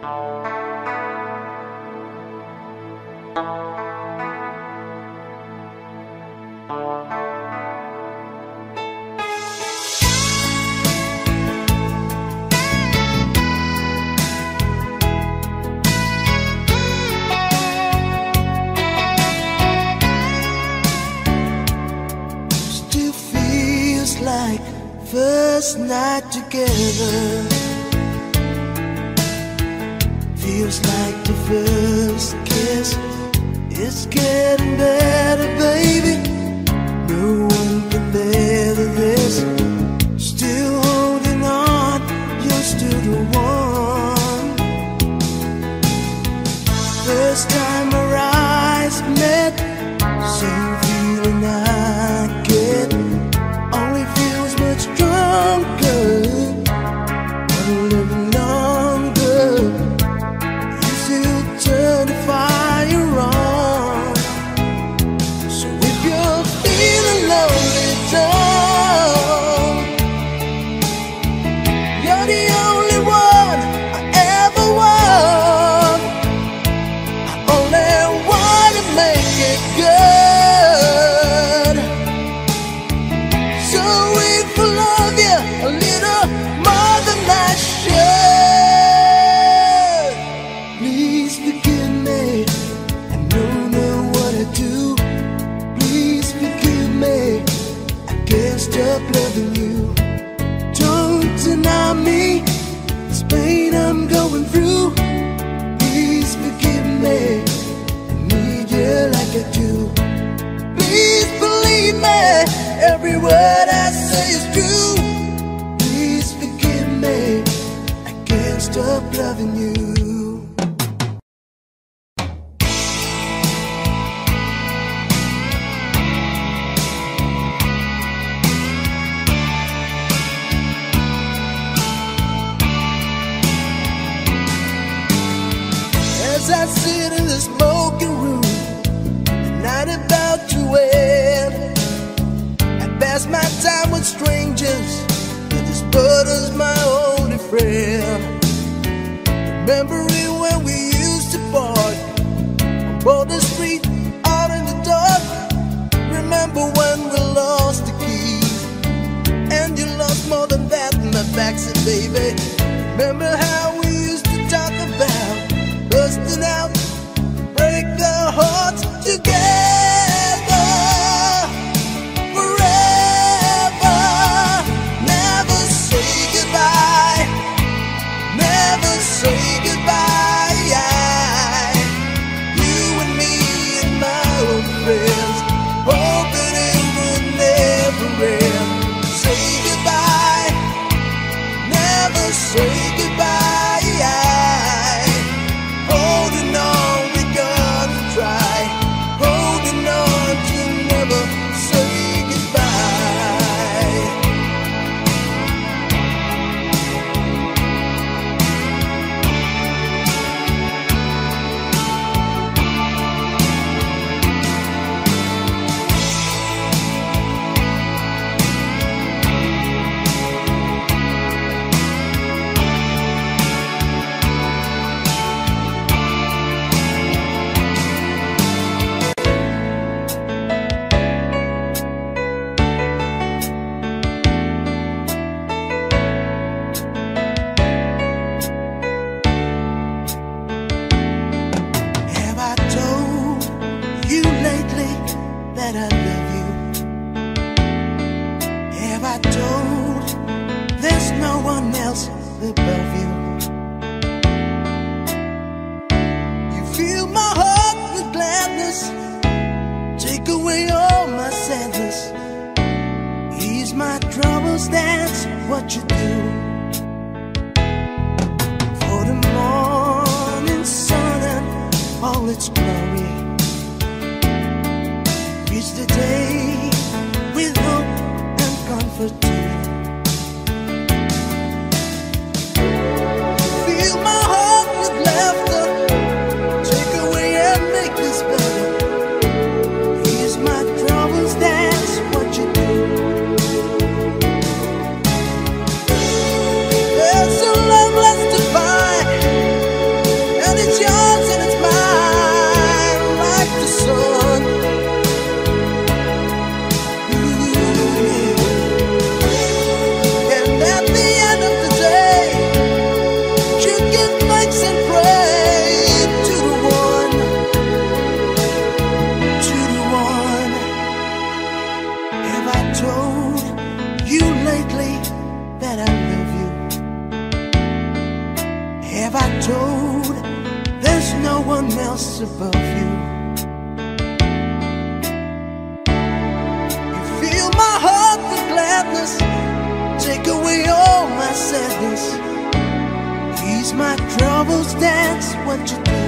Still feels like first night together. Feels like the first kiss. It's getting better, baby. No one can better this. Still holding on, you're still the one. First time our eyes met, same feeling I get. Only feels much stronger, a little longer. You still turn the fire on. So if you're feeling lonely, don't. You're the only one I ever want. I only want to make it good. So if I love you a little more than I should, please forgive me. I don't know what I do. Please forgive me. I can't stop loving you. Don't deny me this pain I'm going through. Please forgive me. I need you like I do. Please believe me. Every word I say is true. Please forgive me. I can't stop loving you. As I sit in the smoking room, the night about to end, I pass my time with strangers, and this butter's my only friend. Remembering when we used to park on Boulder Street out in the dark. Remember when we lost the keys, and you lost more than that in my backseat, baby. Remember how we used to talk about busting out, break our hearts together forever. Never say goodbye, never say goodbye. You and me and my old friends, hoping it would never end. Say goodbye, never say goodbye. Holding on, we gotta try. Holding on to never say goodbye. Have I told you lately that I love you? Have I told there's no one else above you? You fill my heart with gladness, take away all my sadness, ease my troubles, that's what you do. For the morning sun and all its glory, reach the day with hope and comfort too. Fill my heart with laughter, take away and make this better, ease my troubles, that's what you do. There's a love less to find, cross above you. You fill my heart with gladness, take away all my sadness, ease my troubles, that's what you do.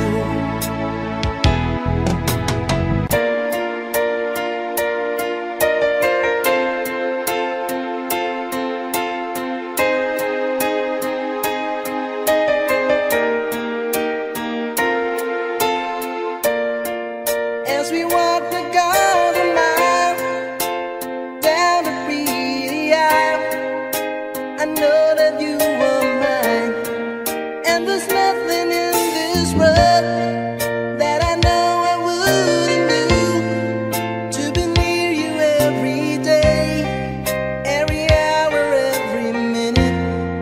As we walk the garden mile down the pretty aisle, I know that you are mine, and there's nothing in this world that I know I wouldn't do to be near you every day, every hour, every minute.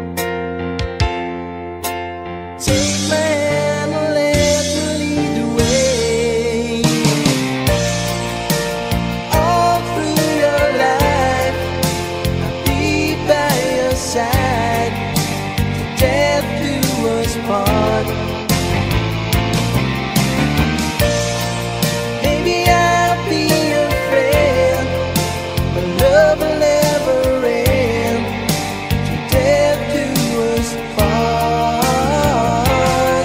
Take my hand and let me lead the way. All through your life, I'll be by your side, death do us part. Maybe I'll be your friend, but love will never end, death do us part.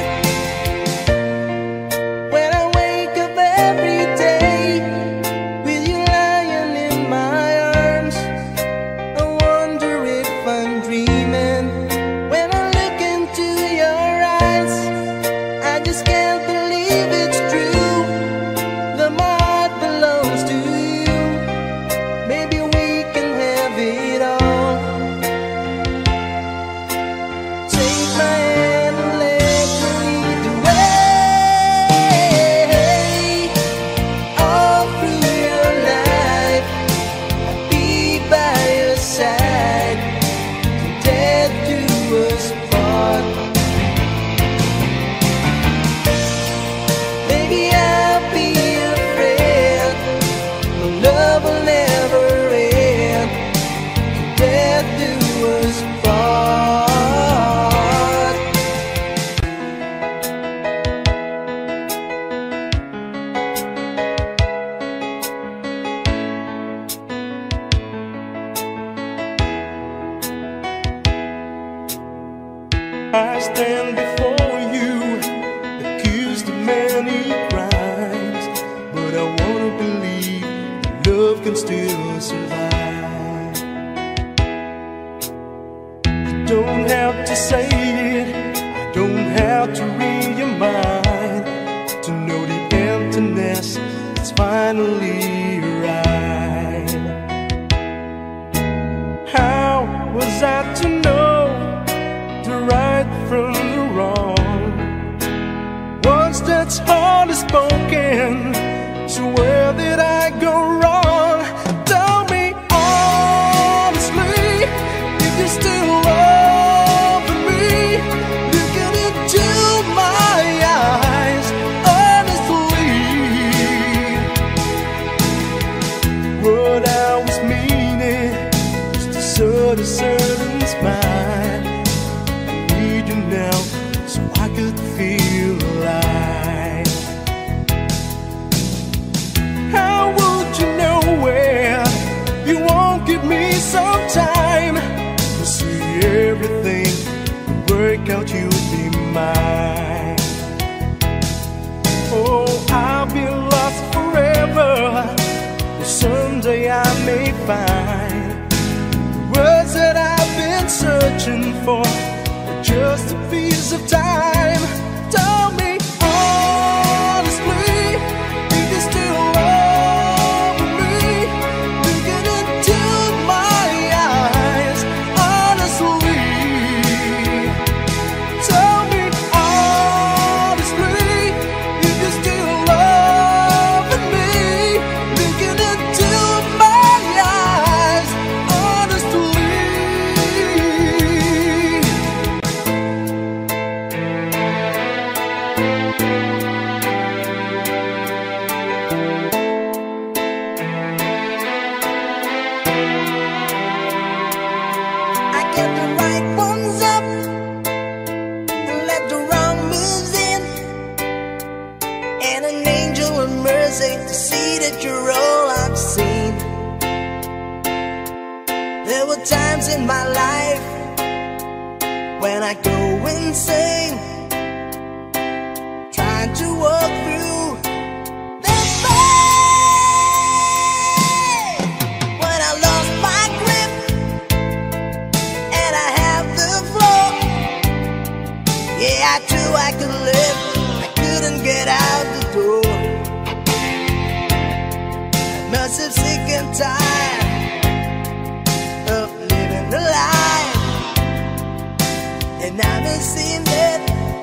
When I wake up every day with you lying in my arms, I wonder if I'm dreaming. When I look into your eyes, I just can't believe it's true, that my heart belongs to you. Maybe we can have it all. Take my hand and let me lead the way. All through your life, I'll be by your side, death do us part. Maybe I'll be your friend, but love will never end, death do us part. I stand before you, accused of many crimes, but I wanna believe that love can still survive. You don't have to say it, I don't have to read your mind to know the emptiness is finally arrived. How was I to know the right from the wrong? Words that's hardly spoken, so where did I go wrong? Tell me honestly, if you still love me, looking into my eyes honestly. What I was meaning is to sort a certain smile. Need you now so I could feel alive. How would you know where you won't give me some time to see everything work out, you'll be mine. Oh, I'll be lost forever, but someday I may find the words that I've been searching for, just a piece of time. Tell me honestly, if you still love me, looking into my eyes honestly. Tell me honestly, if you still love me, looking into my eyes honestly. when I go insane, trying to walk through the pain. When I lost my grip and I have the floor, yeah, I knew I could live, I couldn't get out the door. I must have sick and tired of living the life, and I haven't seen that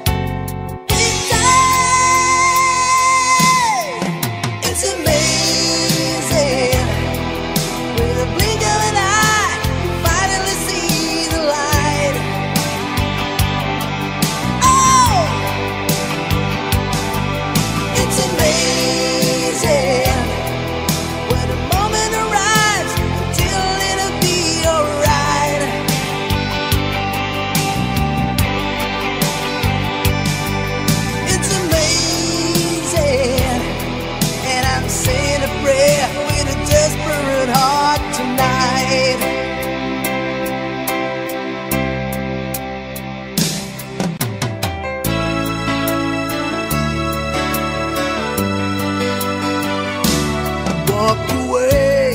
inside. It's amazing, with a blink of an eye, you finally see the light. Oh, it's amazing when the moment arrives until it'll be alright. It's amazing, and I'm saying a prayer with a desperate heart tonight. Walk away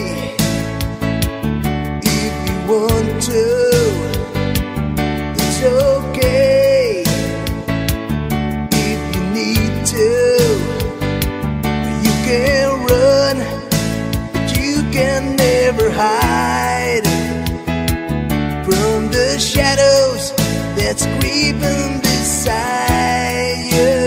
if you want to. It's okay if you need to. You can run, but you can never hide from the shadows that's creeping beside you.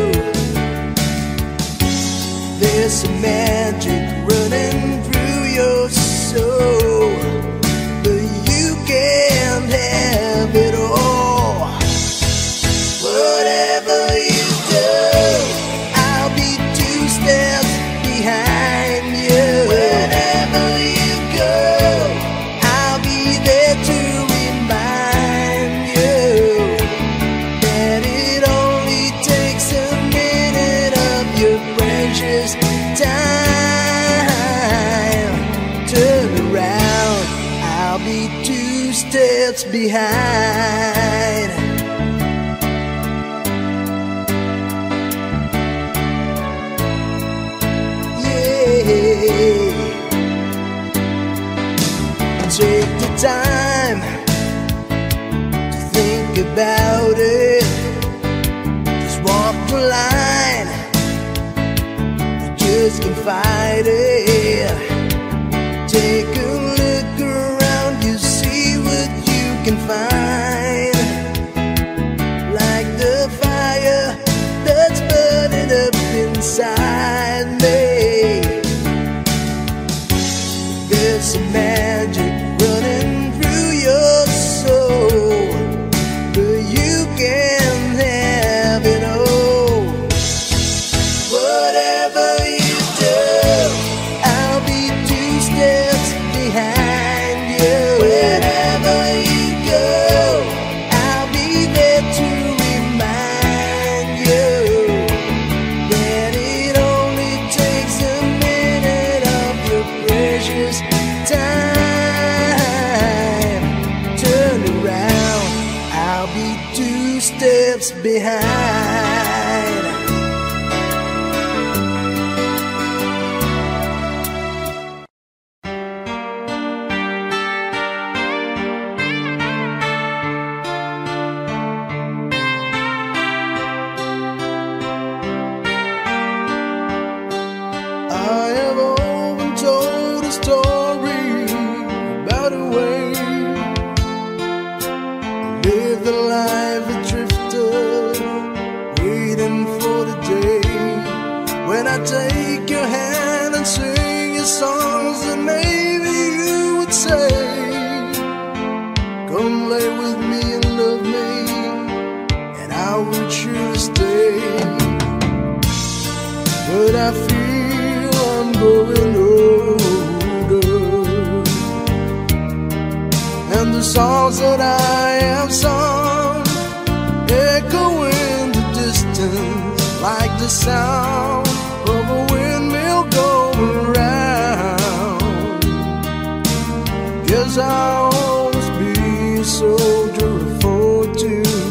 There's some magic running through your soul, but you can't have it all. Whatever you do, I'll be 2 steps behind you. Wherever you go, I'll be there to remind you that it only takes a minute of your precious time. Turn around, I'll be 2 steps behind. Yeah. Take the time to think about it. Just walk the line, you just can't fight it. Take a look around, you see what you can find. Like the fire that's burning up inside me, there's some magic running through your soul, but you can't have it all. Whatever you do, I'll be 2 steps behind you. Wherever you go, I'll be there to remind you that it only takes a minute of your precious time. Turn around, I'll be 2 steps behind. I have often told a story about a way live the life of drifter, waiting for the day when I take your hand and sing your songs, and maybe you would say, come lay with me and love me, and I would sure stay. But I feel I'm growing older, and the songs that I have sung echo in the distance like the sound of a windmill going round. Guess I'll always be a soldier of fortune,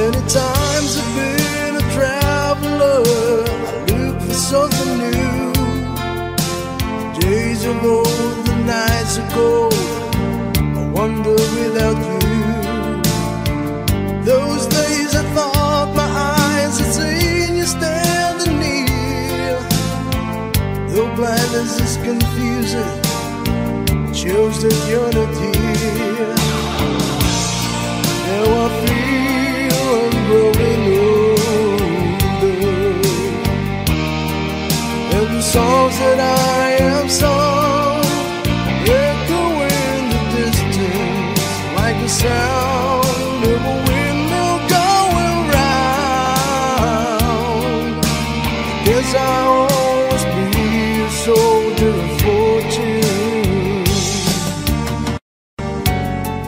Many times I've been a traveler, I look for something new. Days are old, the nights are cold, I wander without you. Those days I thought my eyes had seen you standing near. Though blindness is confusing, it shows that you're not here. Now I feel I'm growing older, and the songs that I have sung echo in the distance like the sound of a windmill going round. Guess I'll always be a soldier of fortune.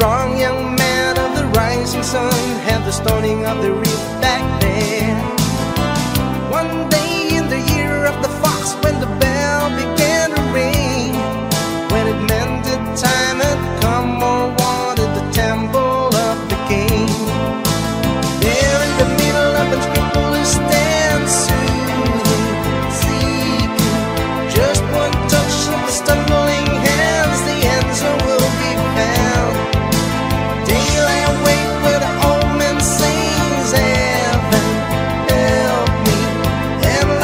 strong young man of the rising sun had the stoning of the reef back there. One day in the year of the fox, when the bell began to ring, when it meant that time had come or wanted the temple of the king, there in the middle of its people who stand soothing, seeking just one touch of the stumbling hands, the answer will be found. They lay awake where the old man sings, heaven help me, and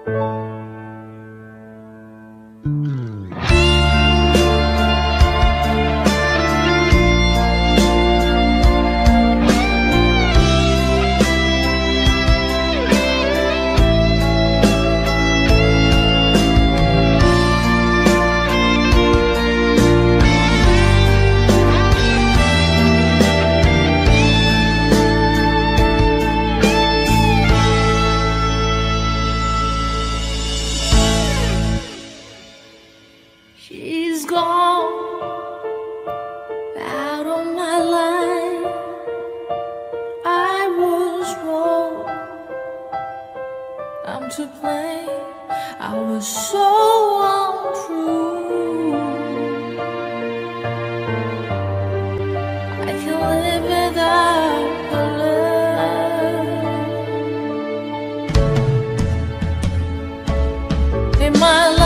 She's gone out of my life. I was wrong, I'm to blame. I was so untrue. I can't live without her love in my life.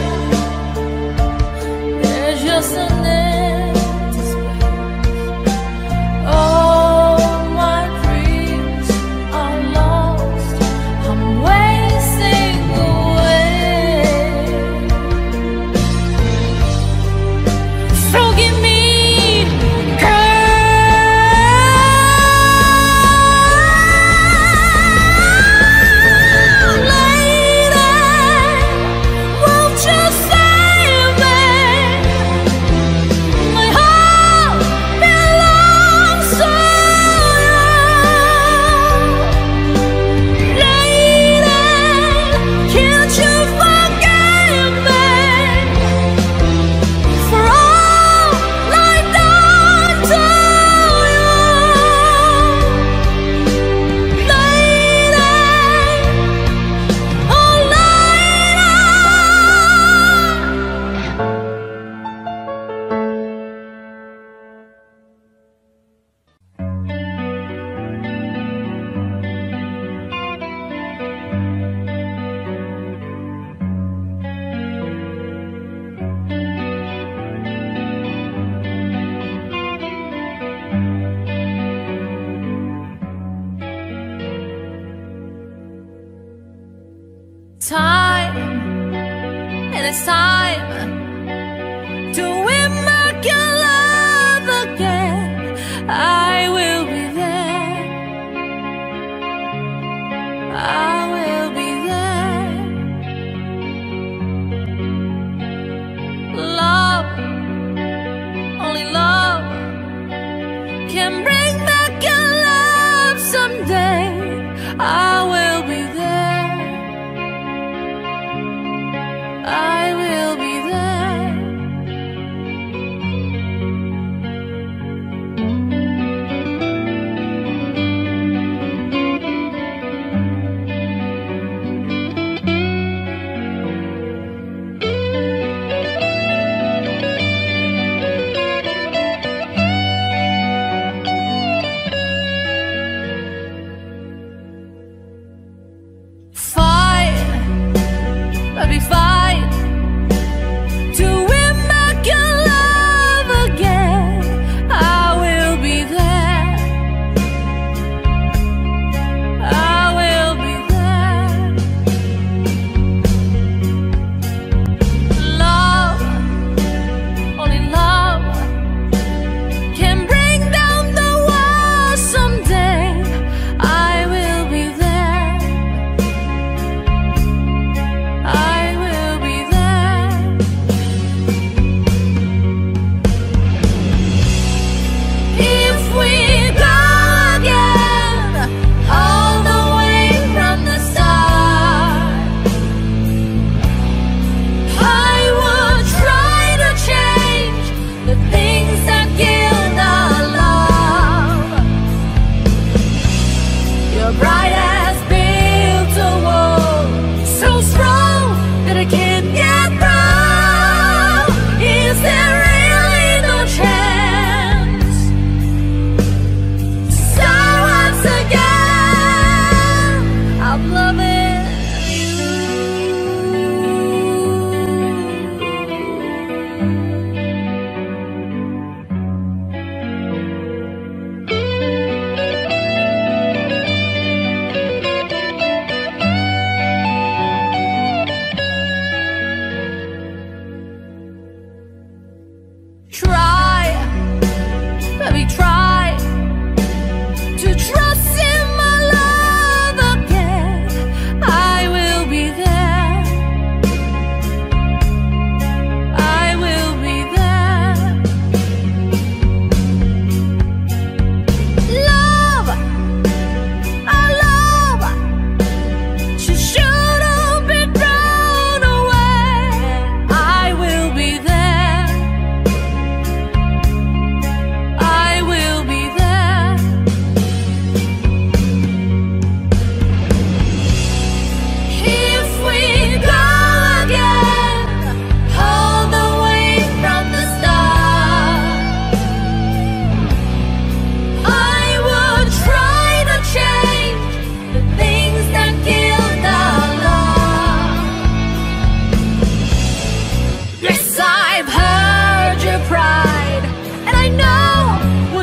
Just an empty space. All my dreams are lost. I'm wasting away. So give me time, and it's time to win back your love again. I will be there. I will be there. Love, only love can bring back your love someday. I will be there. I will be there. Fight, I'll be fine to win back your love again. I will be there. I will be there. Love, only love can bring down the walls someday. I will be there. I will be there. If we go again, all the way from the start, I would try to change the things that kill our love. Your bride has built a wall so strong that I can't get through. Is there really no chance to start once again? I'm loving you.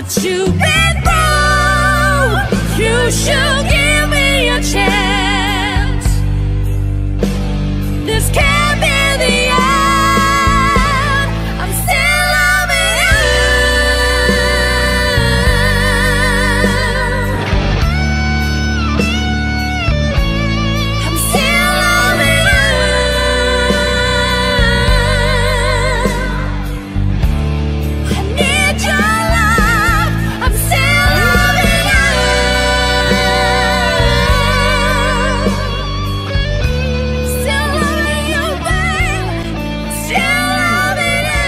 you've been through. You should give me a chance. This can't be the end. I'm still loving you. I'm still loving you. I need your love. I'm still loving you. Still loving you, babe. Still loving you.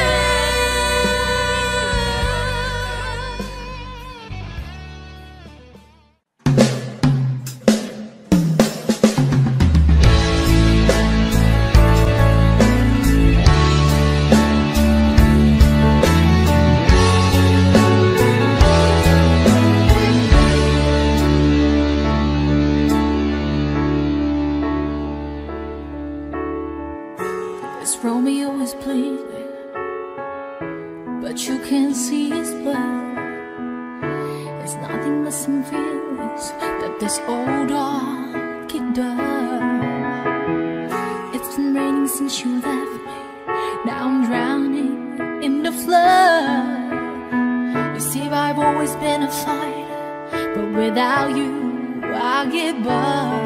This Romeo is bleeding, but you can't see his blood. It's nothing but some feelings that this old dog kicked up. It's been raining since you left me. Now I'm drowning in the flood. You see, I've always been a fighter, but without you, I give up.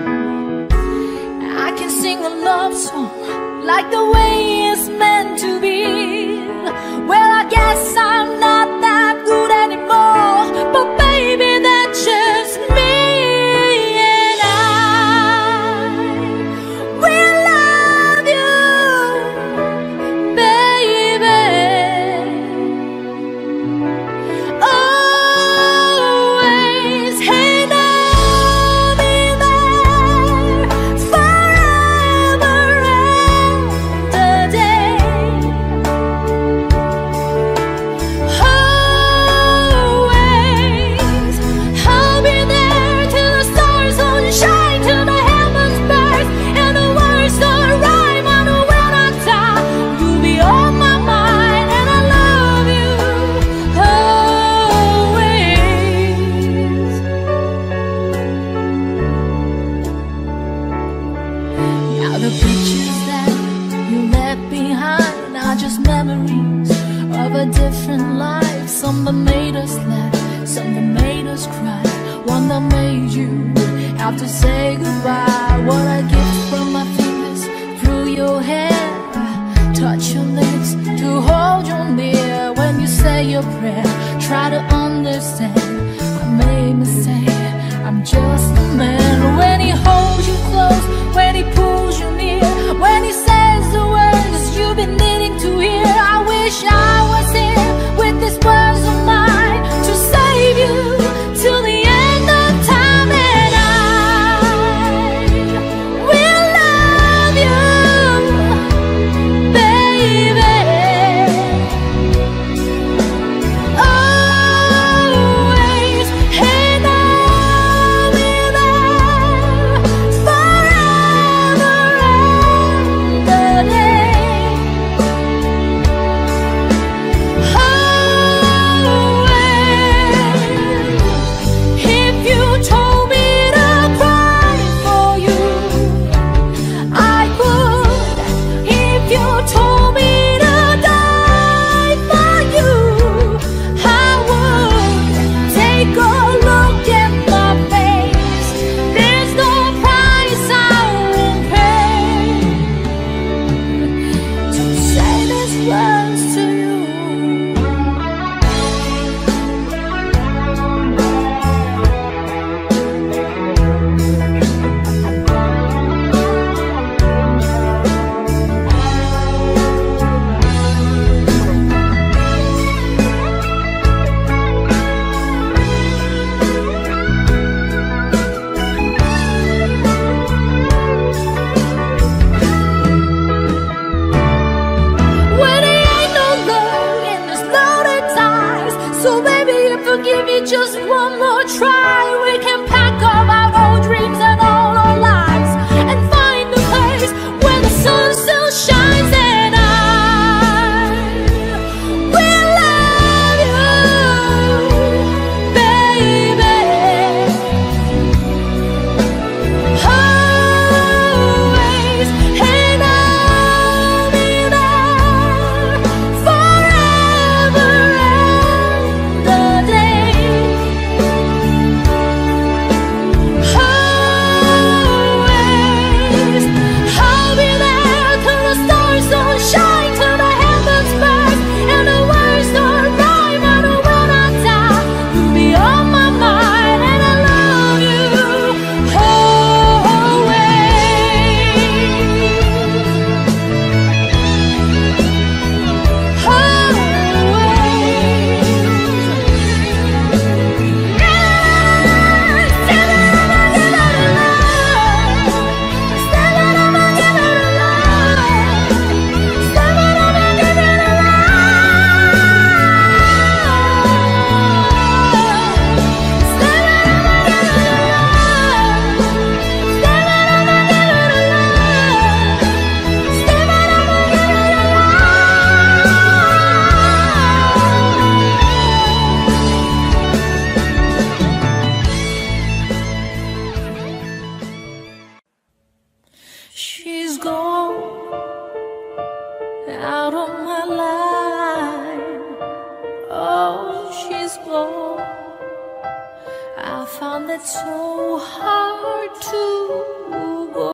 I can sing a love song like the way it's meant to be. Well, I guess I'm not that good anymore, but baby, that's just me. And I will love you, baby, always. And I'll be there forever and a day. Always, I'll be there till the stars don't shine, till the heavens burst and the words don't rhyme. I know when I die, you'll be on my mind, and I love you always. Now the pictures that you left behind are just memories of a different life. Some that made us laugh, some that made us cry, one that made you have to say goodbye. What I get from my fingers through your hair, touch your lips to hold you near. When you say your prayer, try to understand. I made mistakes, I'm just a man. When he holds you close, when he pulls you near, when he says the words you've been needing to hear, I wish I was here with these words of mine to save you till the end of time. And I will love you, baby, always. out of my life. Oh, she's gone. I found it so hard to go.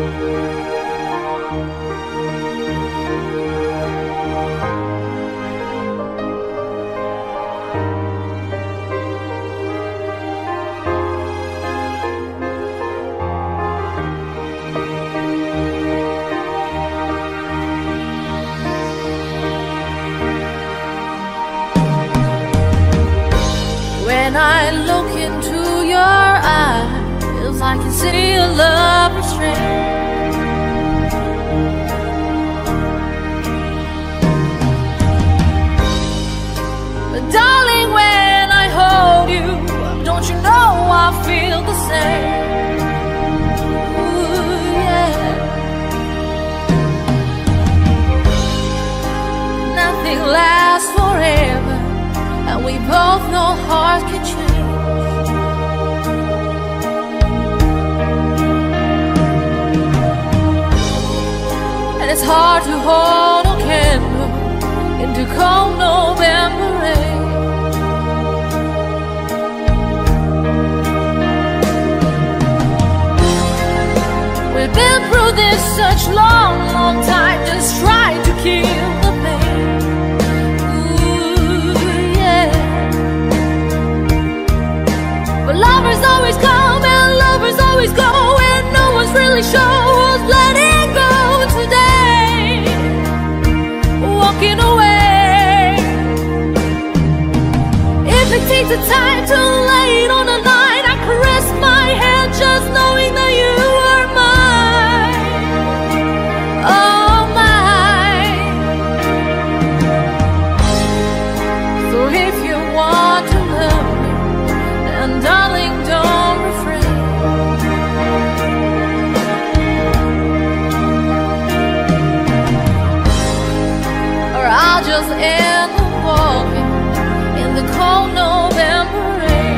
When I look into your eyes, I can see a love restrained. But darling, when I hold you, don't you know I feel the same? Ooh, yeah. Nothing lasts forever, and we both know hearts can change. And it's hard to hold a candle into cold November rain. We've been through this such long, long time, just trying to kill the pain. But lovers always come and lovers always go, and no one's really sure who's letting go today, walking away. If it takes the time to lay it on the line, I caress my hand just knowing that you are mine, oh mine. So if you want to love me, and darling, don't refrain. Or I'll just end up walking in the cold November rain.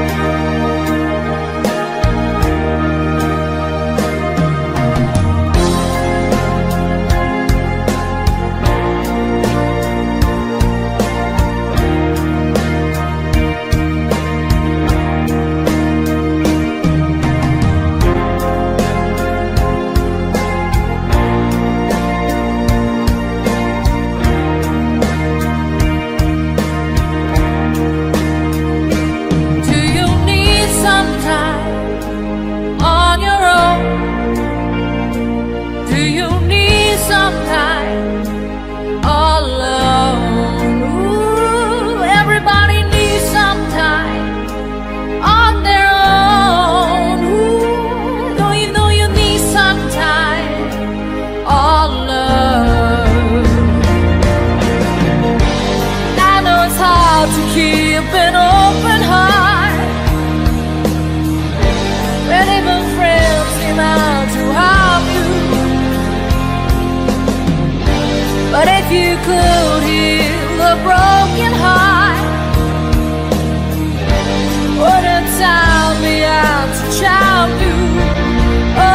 But if you could heal a broken heart, wouldn't time be out to charm you? Oh,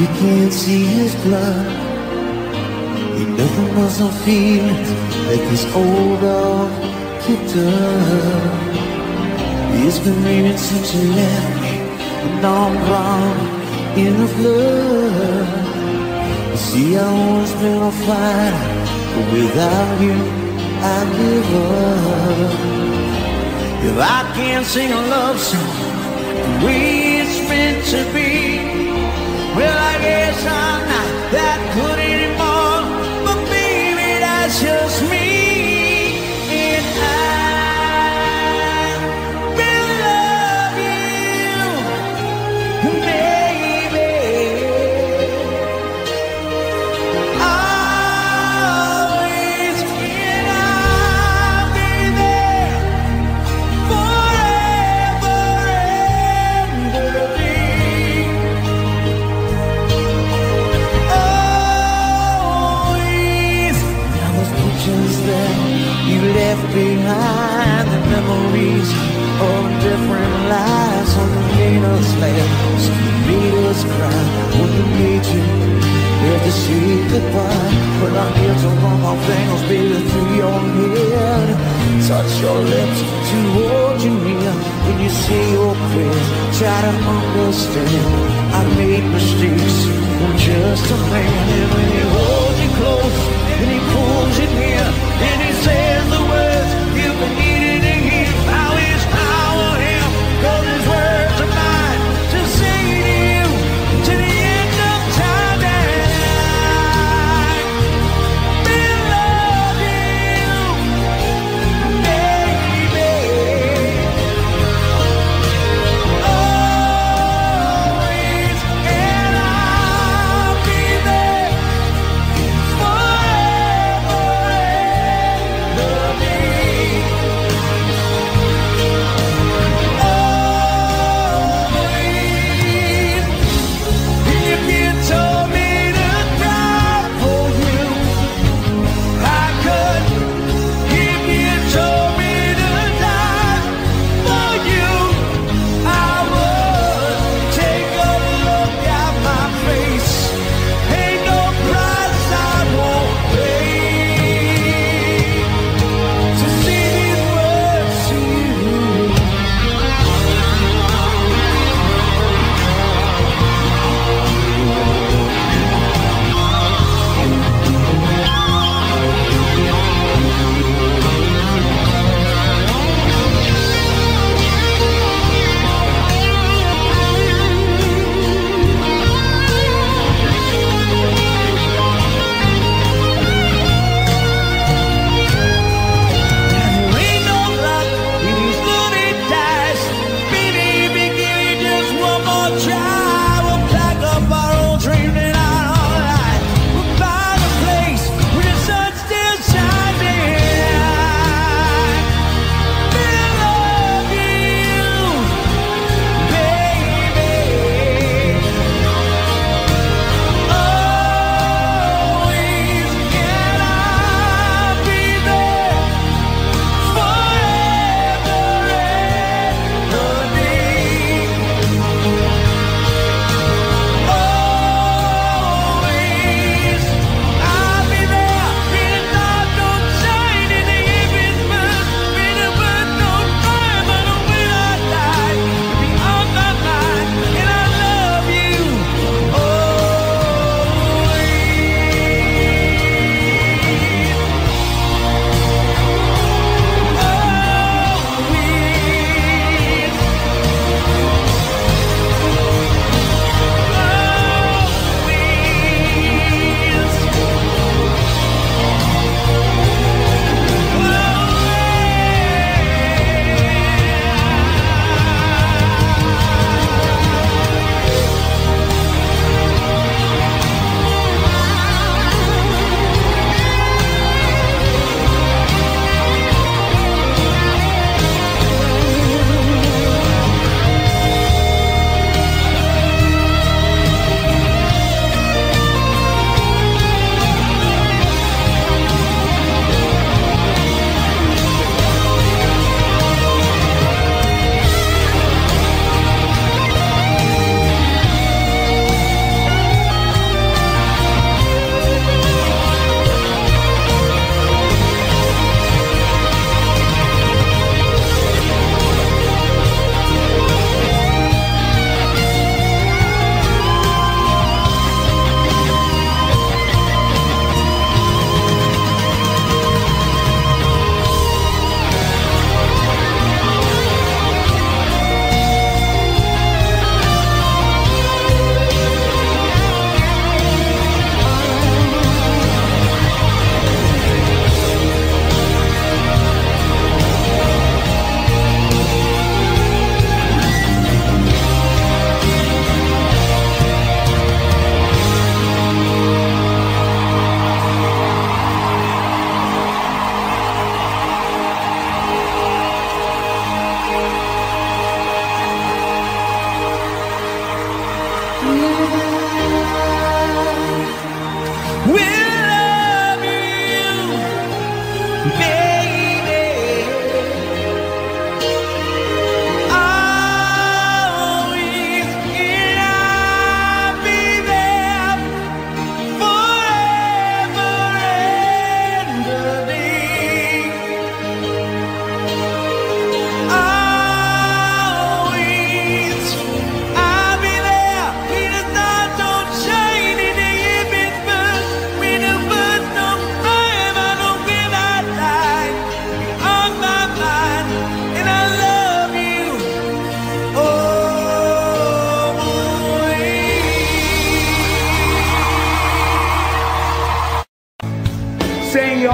can't see his blood. Ain't nothing but some feelings that this old dog kicked up. It's been raining since you left me, and I'm drowned in the flood. You see, I've always been a fighter, but without you, I'd give up. If I can't sing a love song the way it's meant to be, well, I guess I'm not that good anymore. But baby, that's just me. And I will love you, baby. Always, and I'll be there forever and a day. Always. Now those pictures that you left behind, the memories of different lives, some made us laugh, some made us cry, when we made you have to say goodbye. But I'm here to run my fingers, baby, through your head, touch your lips to hold you near. When you say your prayers, try to understand I made mistakes, I'm just a man. And when he holds you close and he pulls you near and he says the words you've been needing to hear, how is how I am, 'cause his words are mine to say to you to the end of time. And I will love you, baby. Always, and I'll be there forever and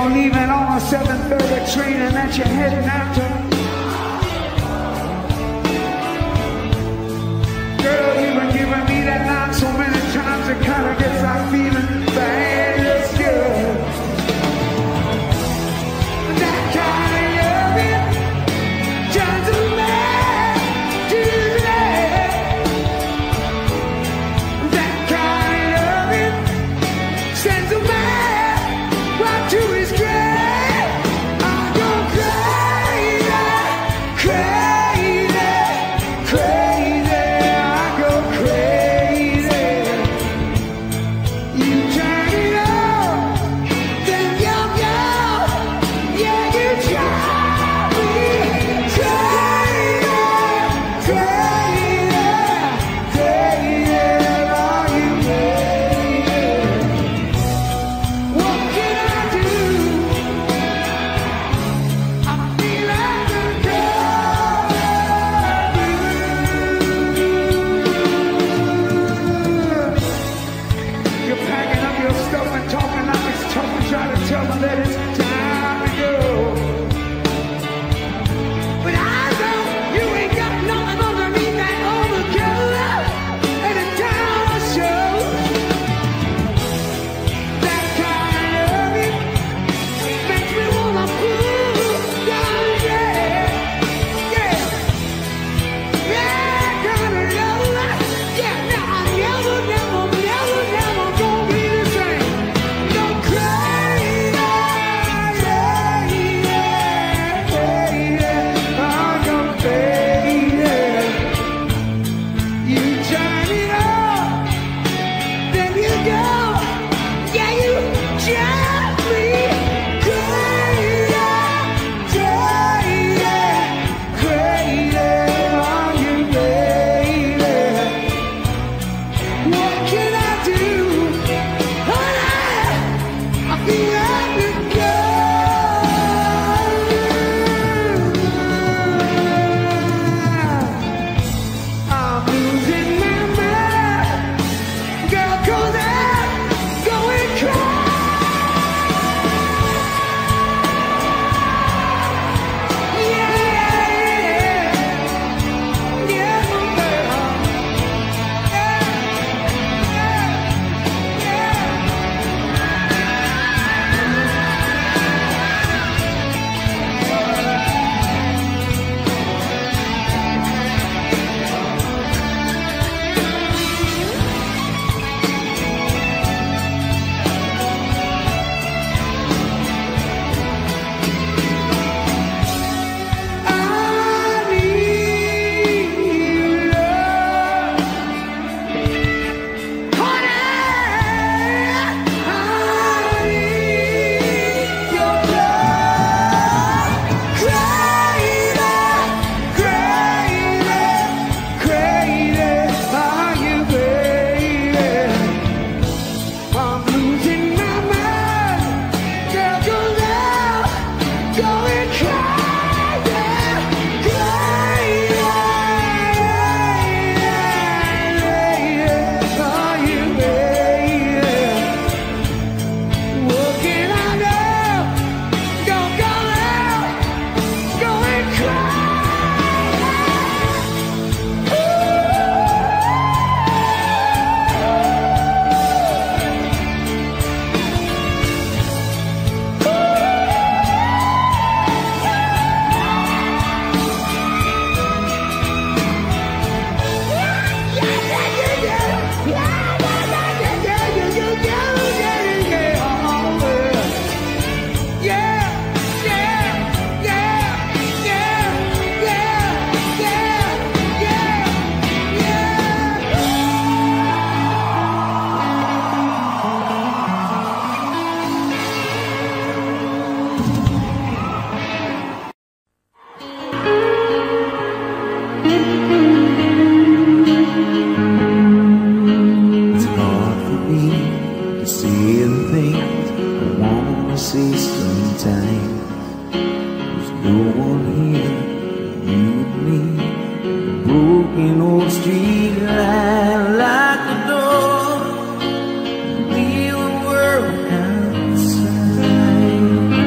you're leaving on a 7:30 train and that you're heading out to. Girl, you've been giving me that line so many times it kind of gets like feeling bad. It's good. That kind of loving turns a man to that. That kind of loving sends a man right to his grave. I go crazy, crazy, crazy. I go crazy. You turn it on, then you go. Yeah, you drive me crazy, crazy, crazy. Are you crazy? What can I do? I feel like a girl. You're packing up your stuff and talking like it's tough and trying to tell me that it's time to go. But I know you ain't got nothing underneath that overcoat, and it's time to show. That kind of loving makes me wanna pull down, yeah, yeah. That kind of love, yeah. Now I never, never, never, never gonna be the same. No crazy, I go crazy. You turn it on, then you go. Yeah, you drive me crazy, crazy, crazy. Are you crazy? What can I do? I feel like a girl. I'm losing my mind, girl, 'cause I'm going crazy. Yeah, yeah, girl. I need love, honey. I need your love. Crazy, crazy, crazy. Are you crazy? I'm losing my mind, girl, 'cause I'm going crazy, crazy. Are you crazy? What can I do? Don't go out, going crazy. It's hard for me to see the things I wanna see sometimes. There's no one here, you and me. Broken old street light like the door. Leave the world outside.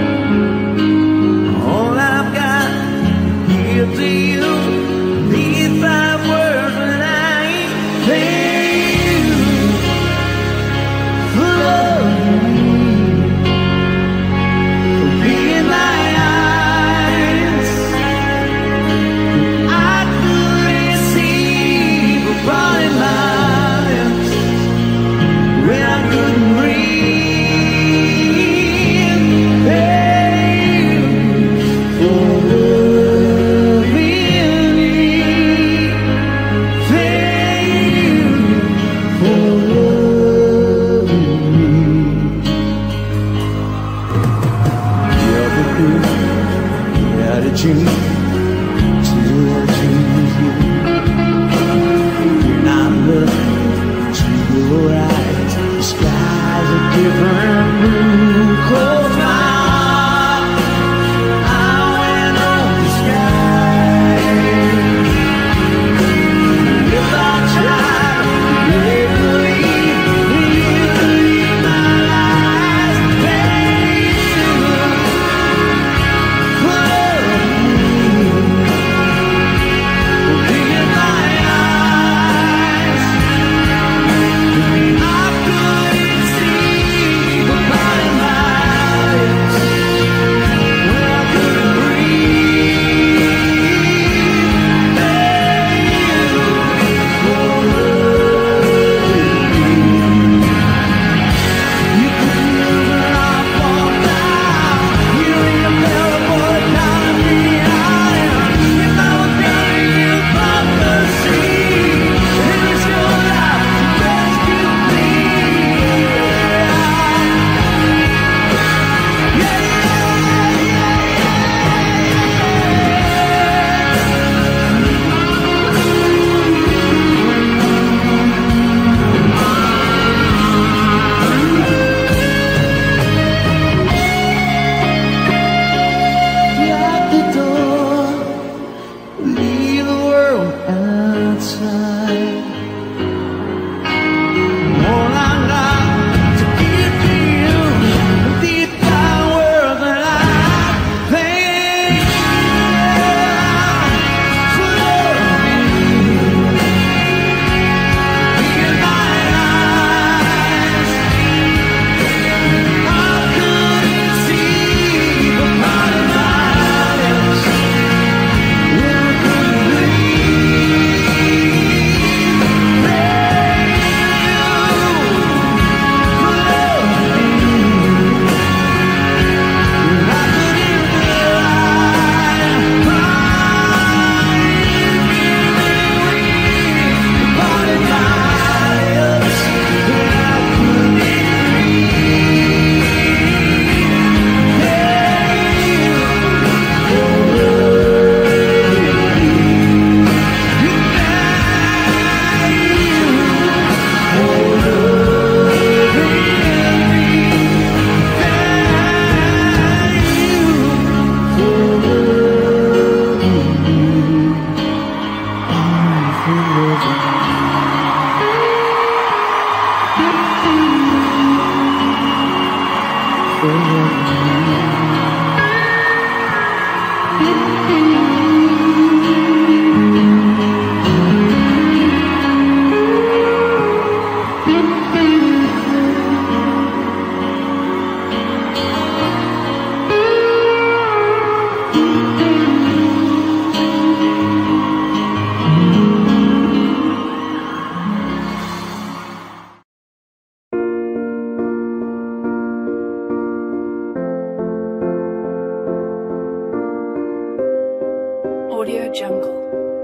Audio Jungle.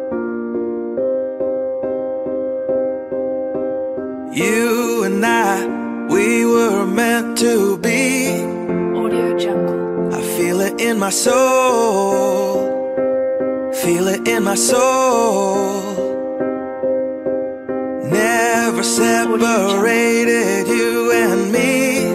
You and I, we were meant to be. Audio Jungle. I feel it in my soul. Feel it in my soul. Never separated, you and me.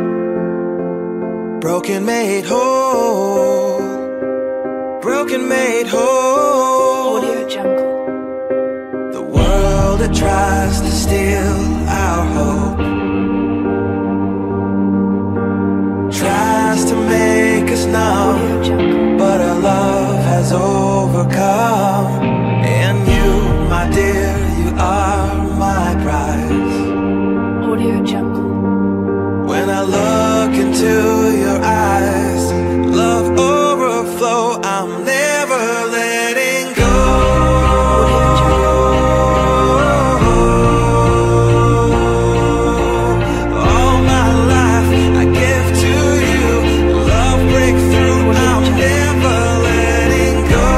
Broken made whole. Broken made whole. Audio Jungle. The world that tries to steal our hope tries to make us numb, Audio Jungle. but our love has overcome. And you, my dear, you are my prize. Audio Jungle. When I look into your eyes, love overflow, I'm never letting go. All my life I give to you. Love breakthrough, I'm never letting go.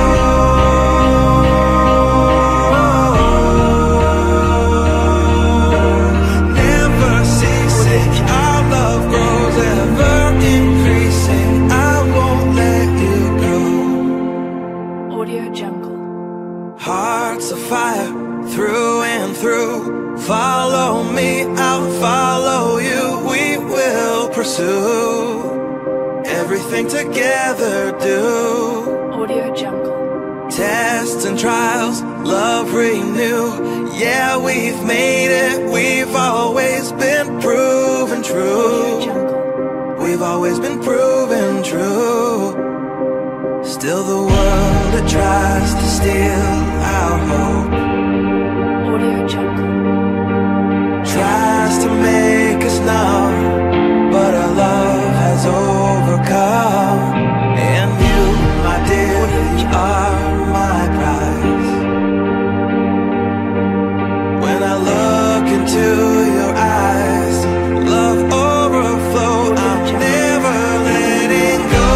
Never ceasing, our love grows ever increasing. I won't let you go. Audio Jungle. Hearts of fire through and through. Follow me, I'll follow you. We will pursue everything together. Do Audio Jungle. tests and trials, love renew. Yeah, we've made it. We've always been proven Audio true. Jungle. We've always been proven true. Still the world that tries to steal our hope Audio Jungle. tries to make us numb, but our love has overcome. And you, my dear, you are my prize. When I look into your eyes, love overflow, I'm never letting go.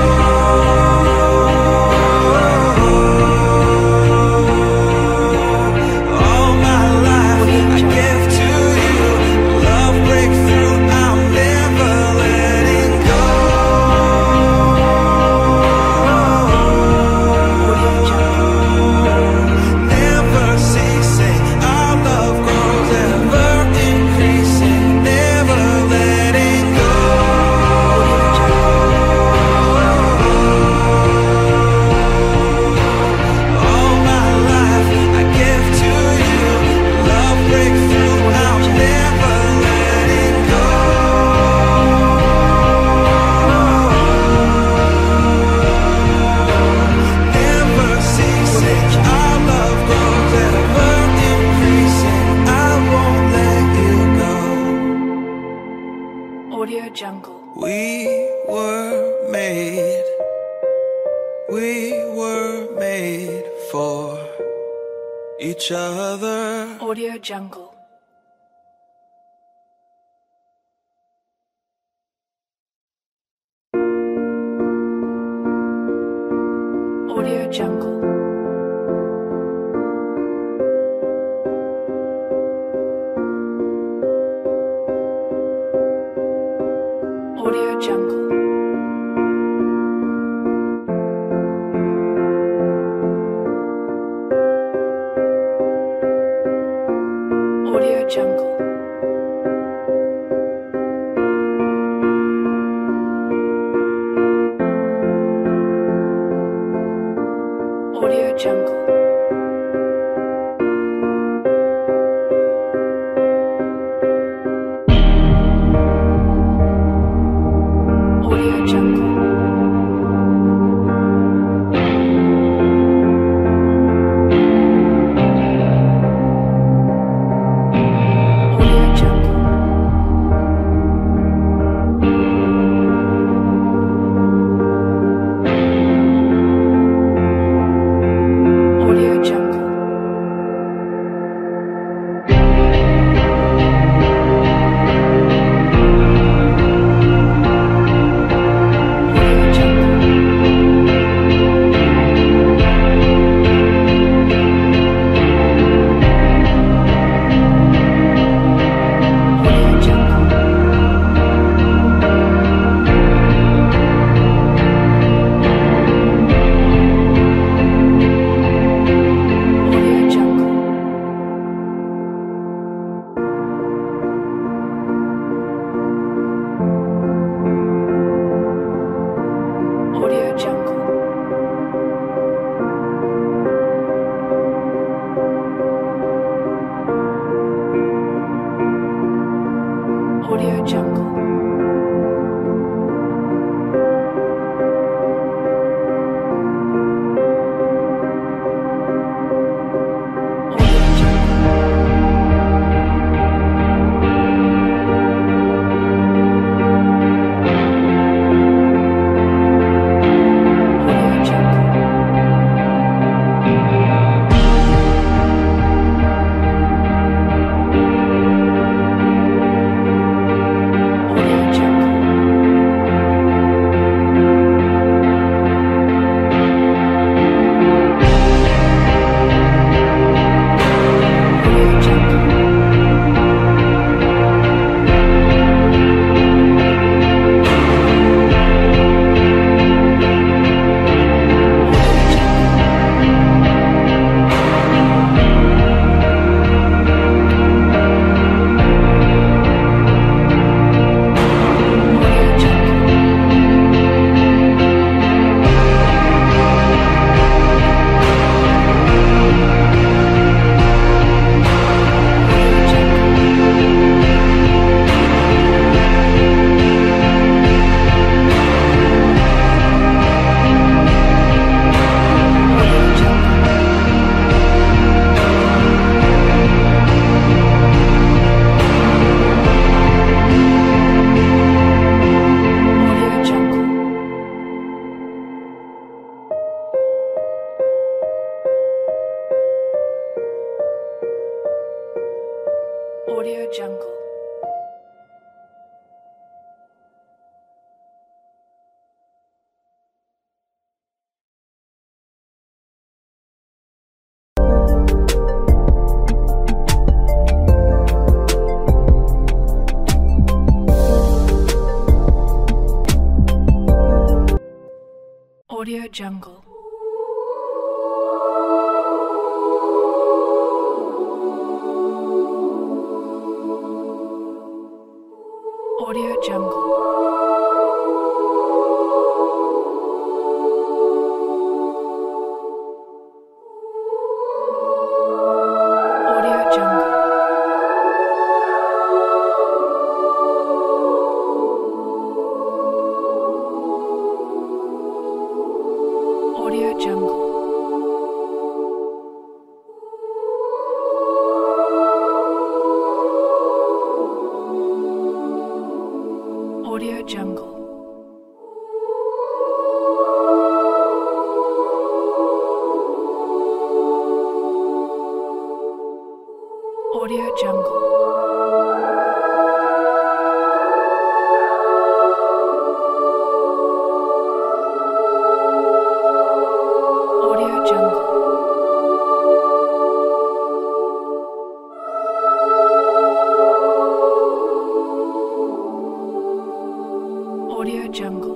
All my life I give to you. Love breakthrough, I'm never letting go. Audio Jungle. Never ceasing, our love grows ever increasing. Never letting go. All my life I give to you. Love breakthrough, I'm never letting go. Never ceasing, our love grows ever increasing. I won't let you go. Audio Jungle. We were made for each other. Audio Jungle. Audio Jungle. Audio Jungle. Audio Jungle. Audio Jungle. Audio Jungle. Audio Jungle. Audio Jungle. Audio Jungle. Audio Jungle. Audio Jungle. Audio Jungle. Audio Jungle. Audio Jungle.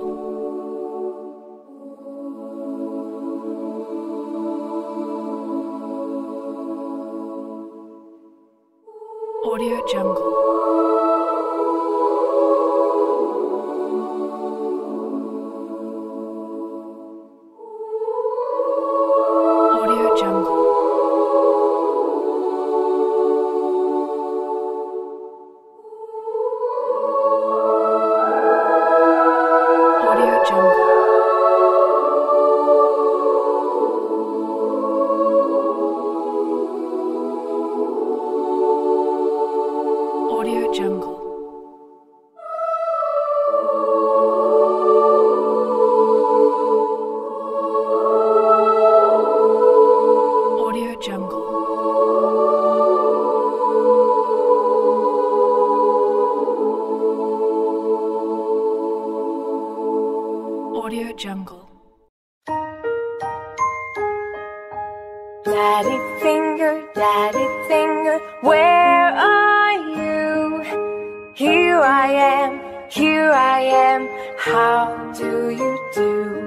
Audio Jungle. Audio Jungle. Audio Jungle. Audio Jungle. Audio Jungle. Audio Jungle. Daddy finger, where are you? Here I am, how do you do?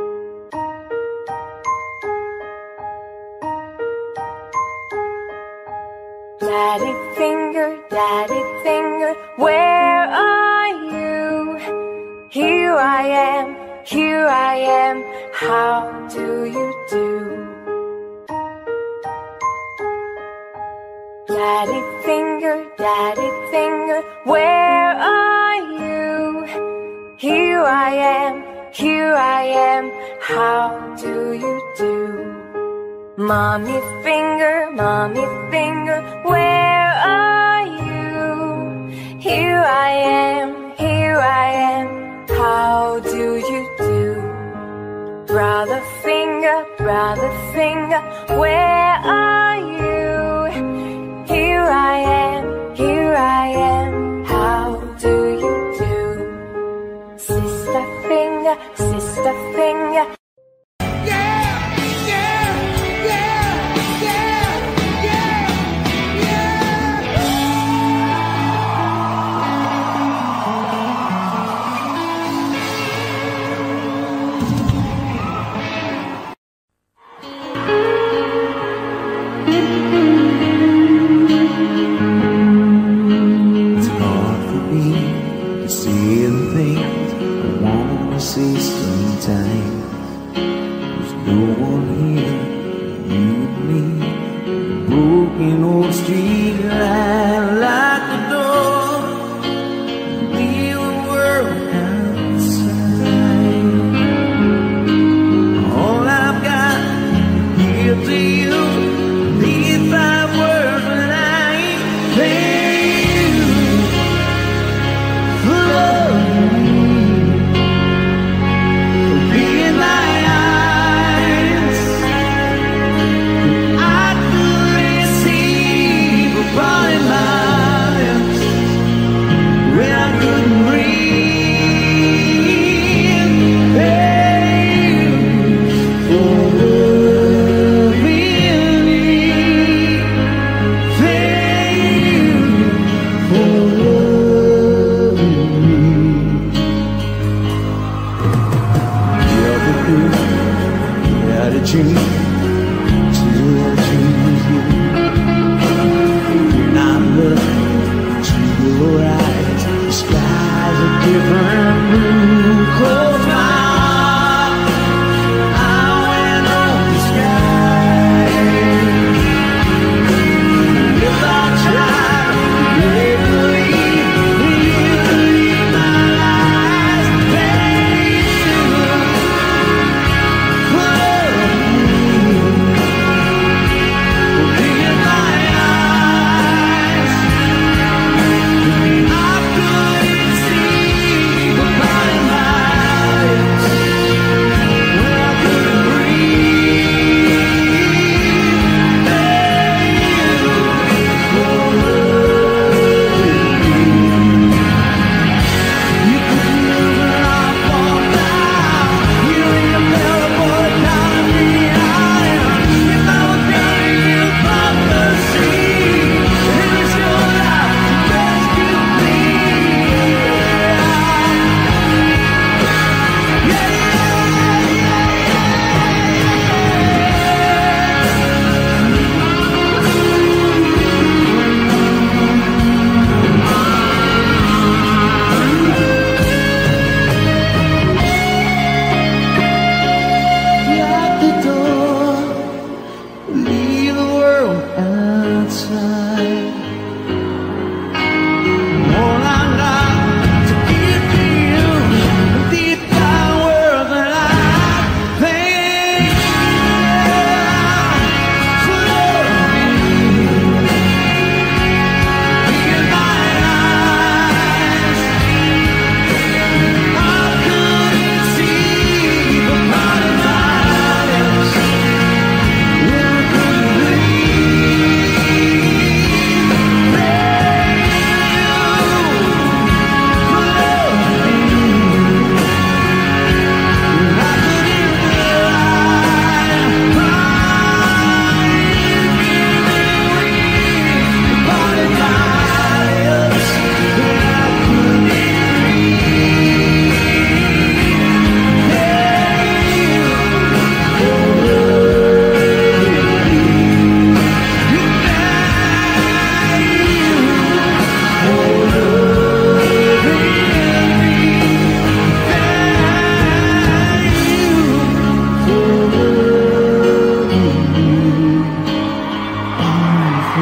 Daddy finger, where are you? Here I am, how do you do? Daddy finger, where are you? Here I am, how do you do? Mommy finger, where are you? Here I am, how do you do? Brother finger, where are you? Here I am, how do you do? Sister finger, It's hard for me to see the things I wanna see sometimes. There's no one here, you and me. Broken old street light like the door, leave the world outside. All I've got to give to you, these 5 words that I ain't playing for loving me. Be in my eyes, I couldn't see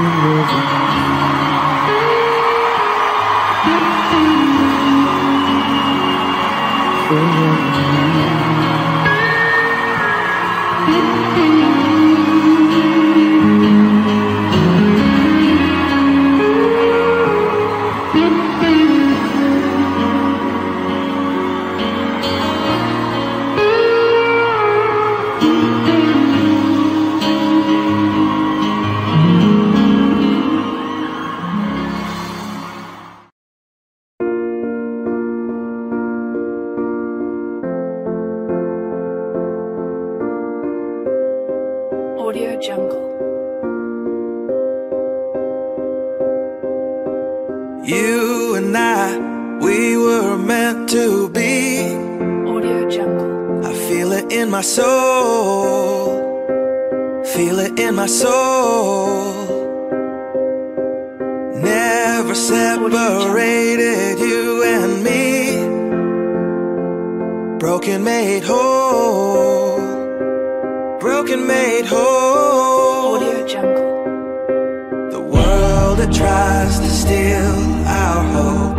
Audio Jungle. You and I, we were meant to be. Audio Jungle. I feel it in my soul. Feel it in my soul. Never separated you and me. Broken made whole. Broken made whole. Audio Jungle. The world that tries to steal our hope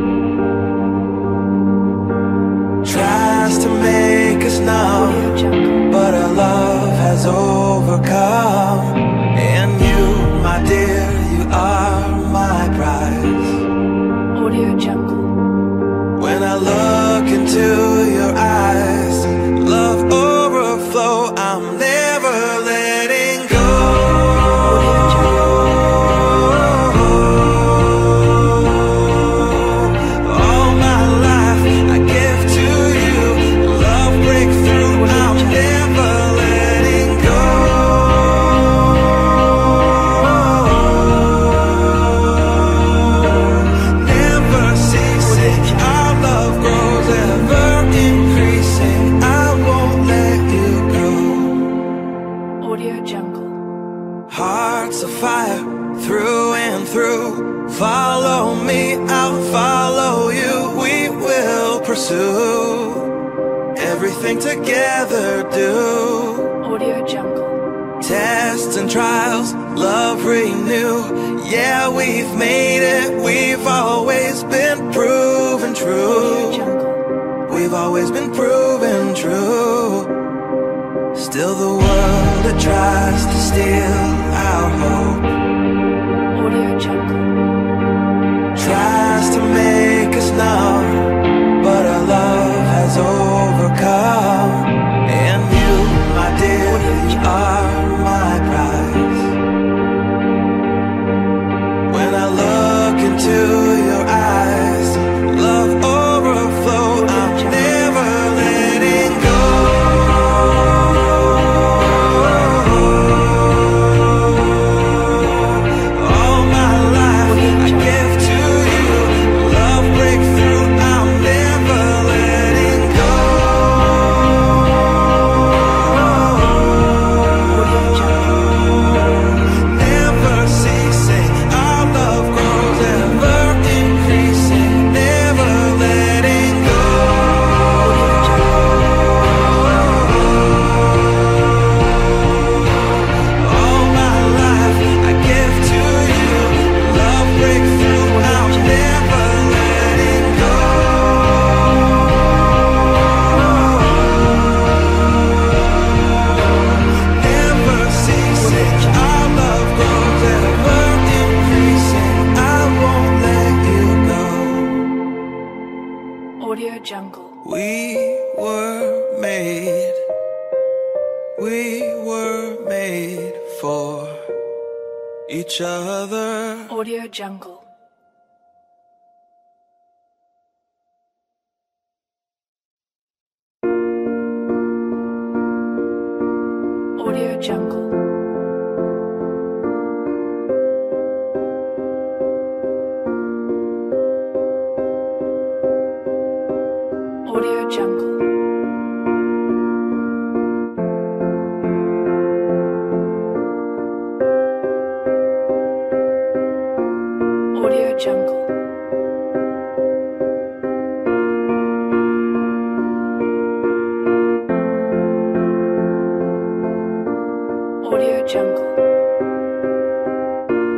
tries to make us numb, Audio Jungle. but our love has overcome. And you, my dear, you are my prize. Audio Jungle. When I look into your eyes, love overflow, I'm never letting go. Audio Jungle. All my life I give to you, love breakthrough, I'm never letting go. Never ceasing, our love grows ever increasing, I won't let you go. Audio Jungle. Hearts of fire through and through. Follow me, I'll follow you. We will pursue everything together. Do Audio Jungle. tests and trials, love renew. Yeah, we've made it. We've always been proven Audio true. Jungle. We've always been proven true. Still the world that tries to steal our hope Audio Jungle. tries to make us numb, but our love has overcome. And you, my dear, you are my prize. When I look into your eyes, love overflow, I'm never letting go. All my life I give to you, love breakthrough, I'm never letting go. Audio Jungle. Never ceasing, our love grows ever increasing, never letting go. All my life I give to you, love breakthrough, I'm never letting go. Never ceasing, our love grows ever increasing, I won't let you go. Audio Jungle. We were made for each other. Audio Jungle. Audio Jungle. Audio Jungle. Audio Jungle. Audio Jungle.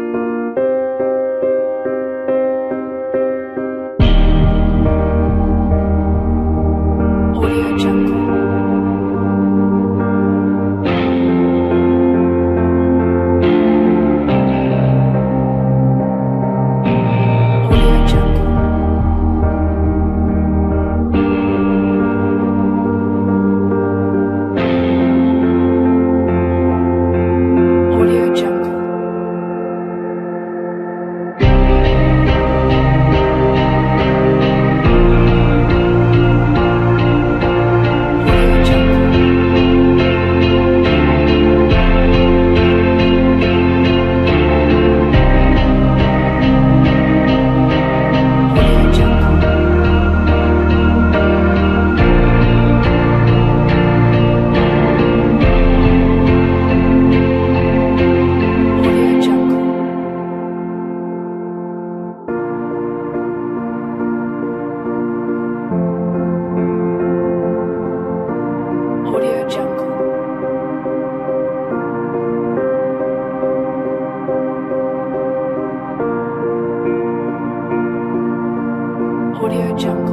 Audio Jungle.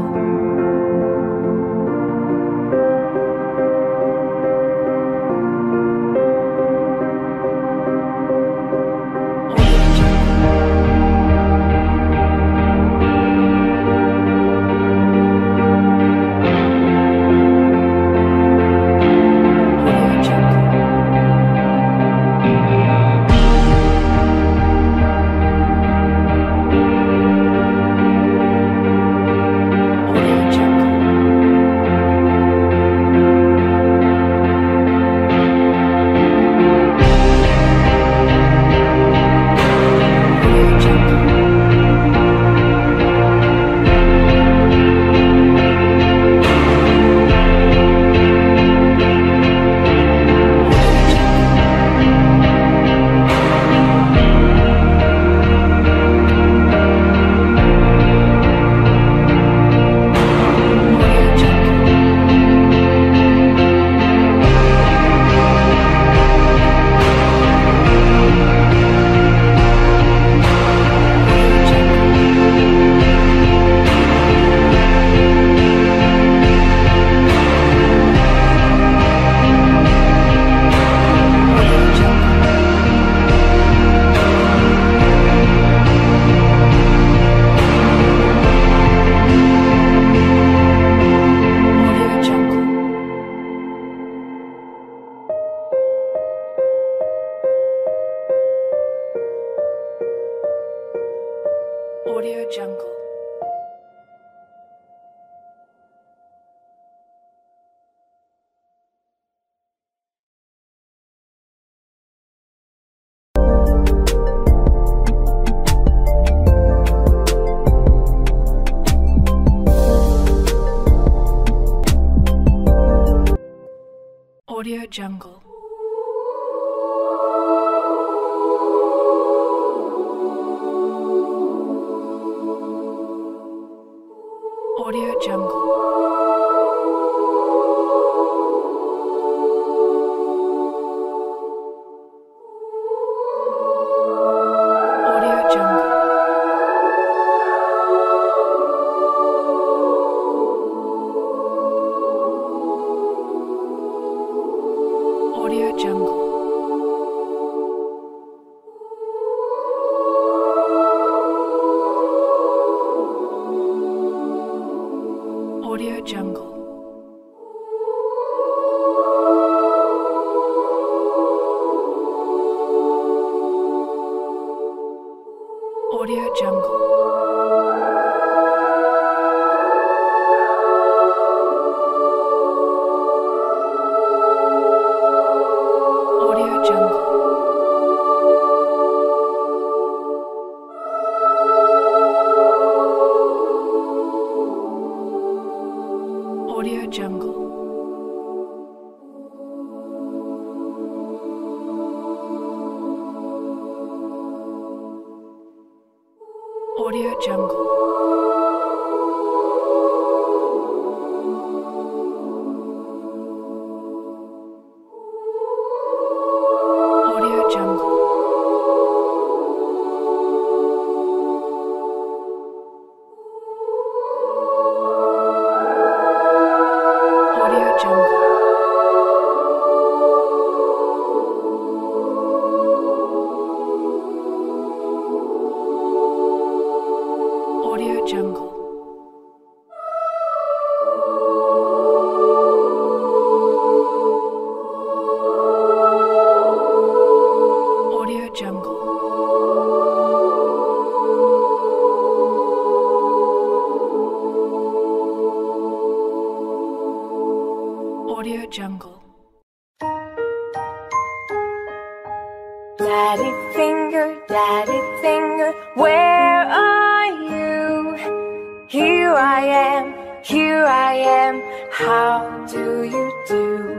Audio Jungle. Audio Jungle. Audio Jungle. Audio Jungle. Audio Jungle. Audio Jungle. Audio Jungle. Audio Jungle. Audio Jungle. Audio Jungle. Audio Jungle. Audio Jungle. Audio Jungle. Audio Jungle. Audio Jungle. Daddy finger, where are you? Here I am, how do you do?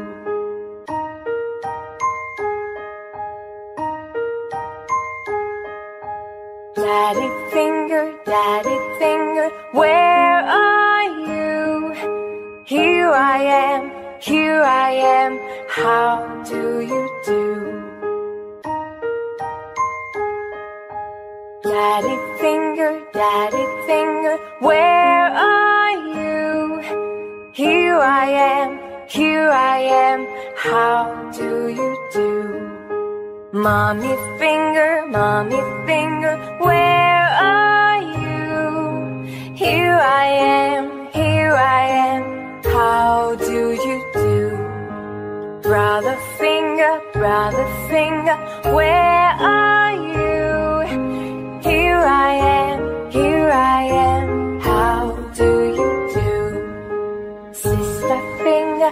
Daddy finger, where are you? Here I am, how do you do? Daddy finger, where are you? Here I am, how do you do? Mommy finger, where are you? Here I am, how do you do? Brother finger, where are you? Here I am, how do you do? Sister finger,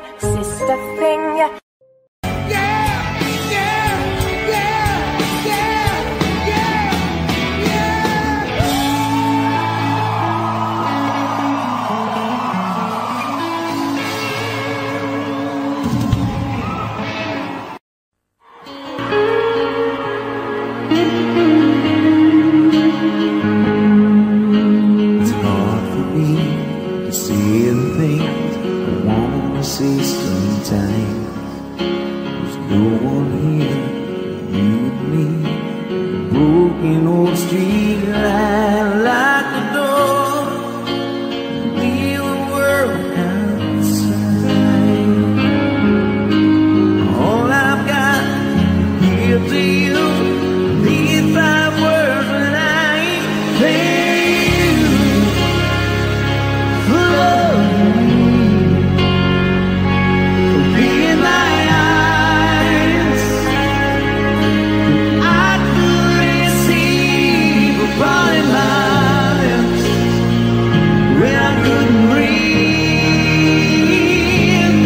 It's hard for me to see the things I wanna see sometimes. There's no one here, you and me. Broken old street light, lock the door, leave the world outside. All I've got to give to you, these 5 words that I ain't playing for loving me. Being my eyes, I couldn't see the body lives when I couldn't breathe.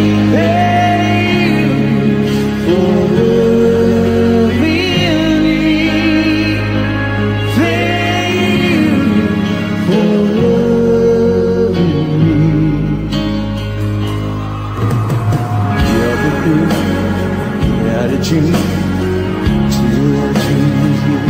Thanks for loving me. Thank for loving me. You're the good, you're the dream, till I choose you.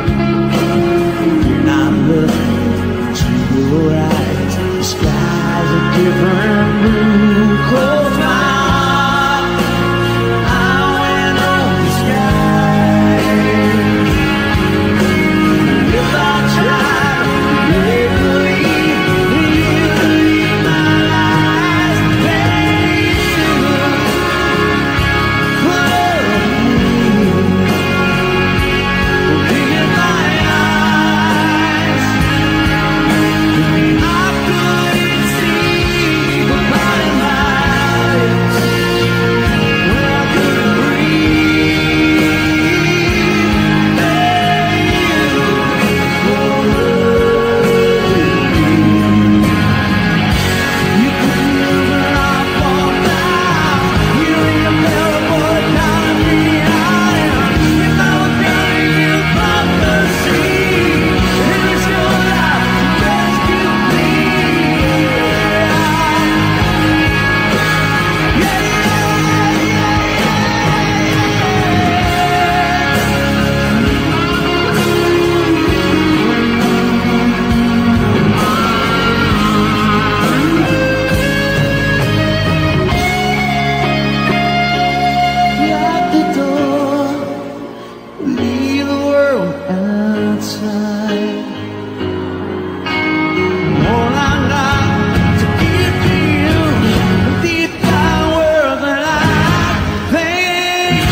When I'm looking to your eyes, the sky's a different blue. Close my eyes, I went on the sky. If I try to believe my lies, thank you for loving me. For being my eyes, I couldn't see the body lights when I couldn't breathe. Thank you for loving me. You couldn't move when I fall down. You ain't a bellboy telling me I am. If I was down you from the sea, it was your life to rescue me. Lock the door, leave the world outside. All I'm not to give to you, these 5 words that I thank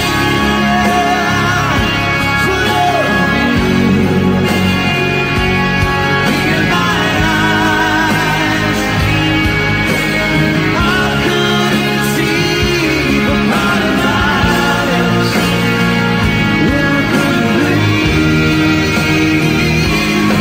for loving me. Being my eyes, I couldn't see the body lights when I couldn't breathe.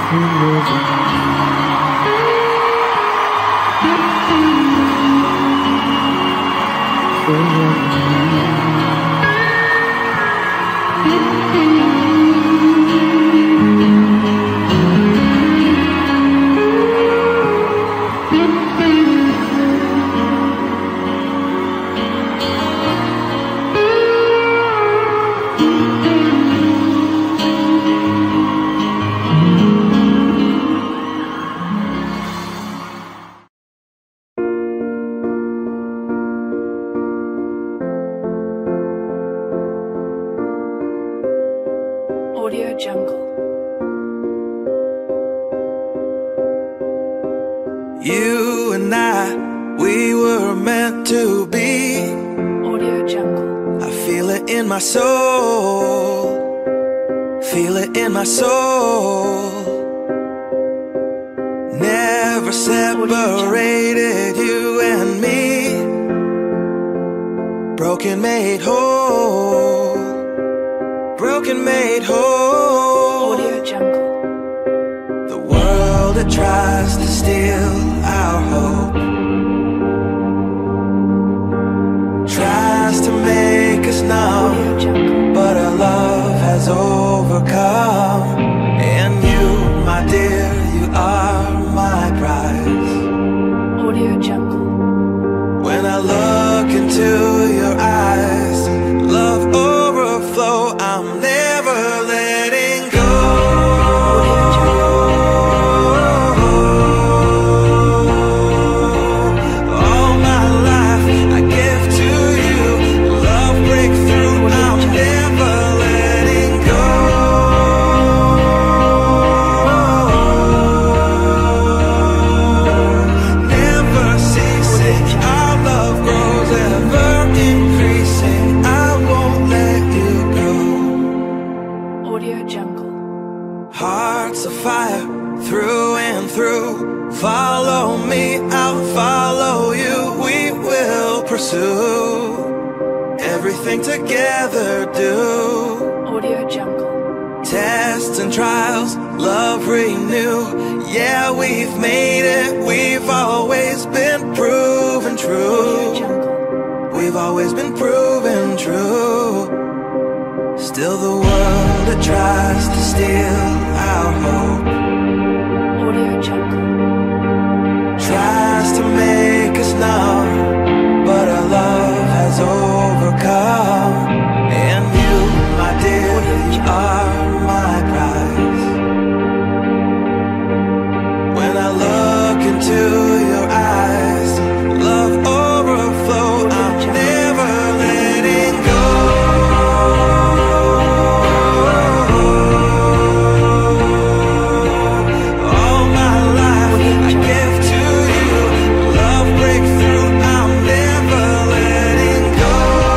Audio Jungle. You and I, we were meant to be. Audio Jungle. I feel it in my soul. Feel it in my soul. Never separated you and me. Broken made whole. Broken made whole. Audio Jungle. The world that tries to steal our hope tries to make us numb, Audio Jungle. but our love has overcome. And you, my dear, you are my prize. Audio Jungle. When I look into your eyes, love overflow, I'm never letting go. All my life I give to you, love breakthrough, I'm never letting go. Never ceasing, our love grows ever increasing, I won't let you go. Audio Jungle. Hearts of fire through and through. Follow me, I'll follow you. We will pursue everything together. Do Audio Jungle. tests and trials, love renew. Yeah, we've made it. We've always been proven Audio true. Jungle. We've always been proven true. Still the world that tries to steal our hope Audio Jungle. tries to make us numb, but our love has overcome. And you, my dear, you are my prize. When I look into your eyes, love overflow, I'm never letting go. All my life I give to you, love breakthrough, I'm never letting go.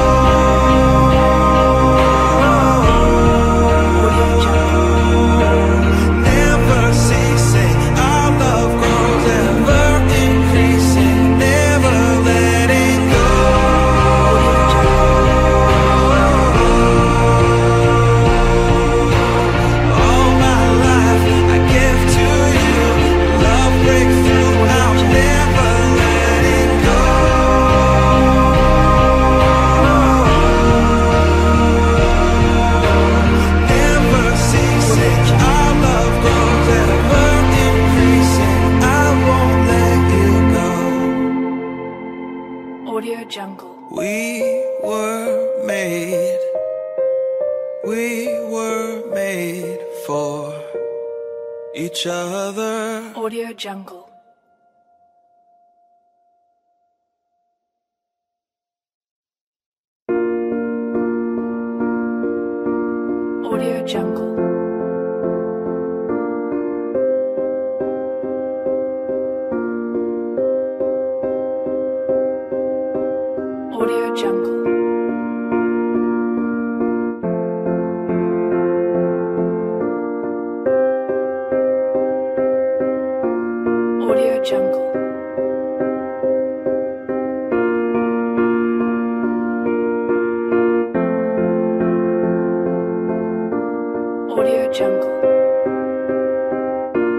Never ceasing, our love grows ever increasing, never letting go. All my life I give to you, love breakthrough, I'm never letting go. Never ceasing, our love grows ever increasing, I won't let you go. Audio Jungle. We were made for each other. Audio Jungle. Audio Jungle. Audio Jungle. Audio Jungle. Audio Jungle.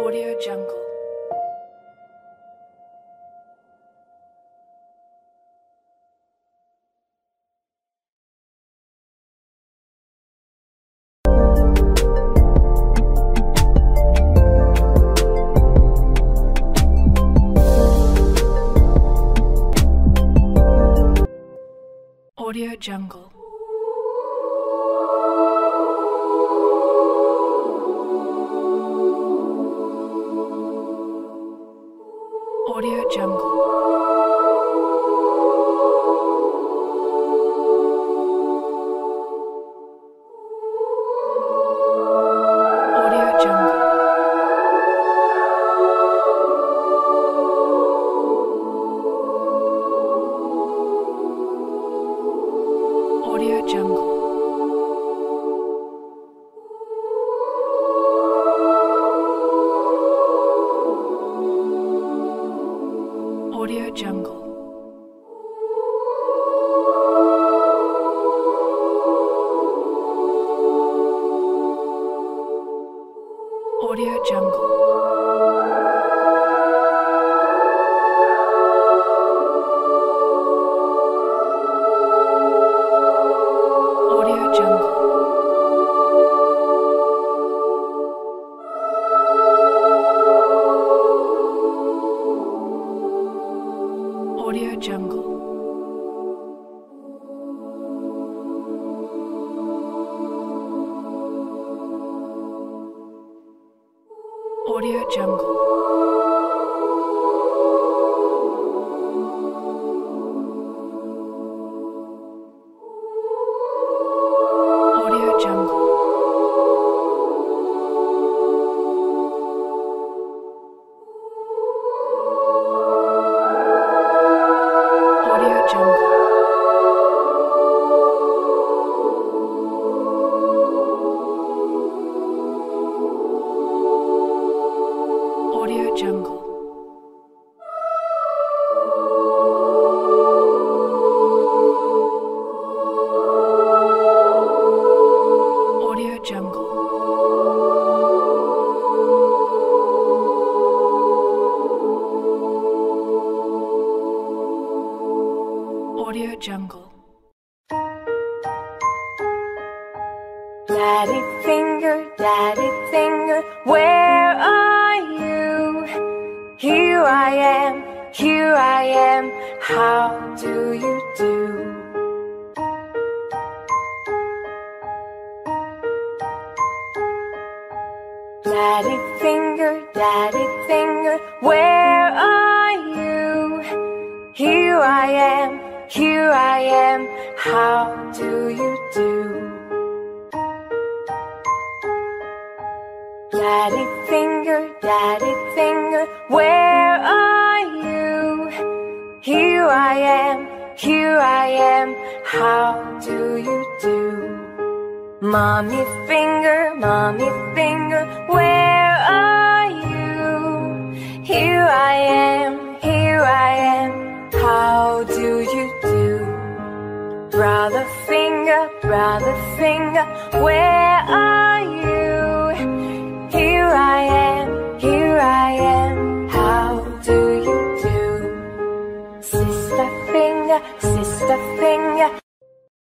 Audio Jungle. Audio Jungle. Audio Jungle. Audio Jungle. Audio Jungle. Audio Jungle. Audio Jungle. Audio Jungle. Audio Jungle. Audio Jungle. Audio Jungle. Audio Jungle. Audio Jungle. Audio Jungle. Audio Jungle. Daddy finger, where are you? Here I am, how do you do? Daddy finger, where are you? Here I am, how do you do? Daddy finger, where are you? Here I am, how do you do? Mommy finger, where are you? Here I am, how do you do? Brother finger, where are you? Here I am, how do you do? Sister finger,